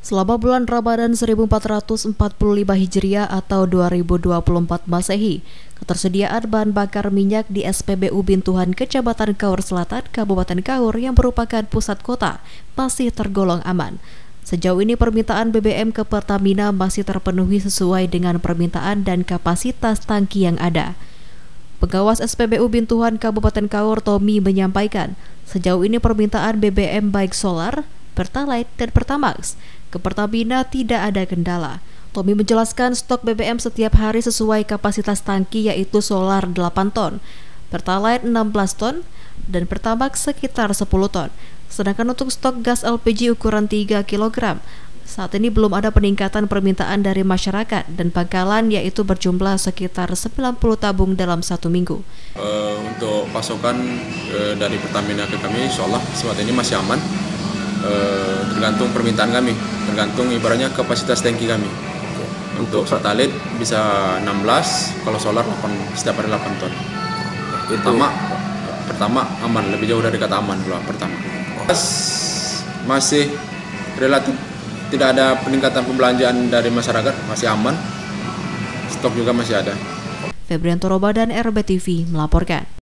Selama bulan Ramadan 1445 Hijriah atau 2024 Masehi, ketersediaan bahan bakar minyak di SPBU Bintuhan Kecamatan Kaur Selatan, Kabupaten Kaur yang merupakan pusat kota masih tergolong aman. Sejauh ini permintaan BBM ke Pertamina masih terpenuhi sesuai dengan permintaan dan kapasitas tangki yang ada. Pengawas SPBU Bintuhan Kabupaten Kaur Tommy menyampaikan, sejauh ini permintaan BBM baik solar, Pertalite, dan Pertamax ke Pertamina tidak ada kendala. Tommy menjelaskan stok BBM setiap hari sesuai kapasitas tangki yaitu solar 8 ton, Pertalite 16 ton, dan Pertamax sekitar 10 ton. Sedangkan untuk stok gas LPG ukuran 3 kg, saat ini belum ada peningkatan permintaan dari masyarakat dan pangkalan yaitu berjumlah sekitar 90 tabung dalam 1 minggu. Untuk pasokan dari Pertamina ke kami, insya Allah saat ini masih aman. Tergantung permintaan kami, tergantung ibaratnya kapasitas tangki kami. Untuk Pertalite bisa 16, kalau solar 8, setiap hari 8 ton. Pertama aman, lebih jauh dari kata aman kalau pertama. Masih relatif tidak ada peningkatan pembelanjaan dari masyarakat, masih aman. Stok juga masih ada. Febrianto Robadan, RBTV melaporkan.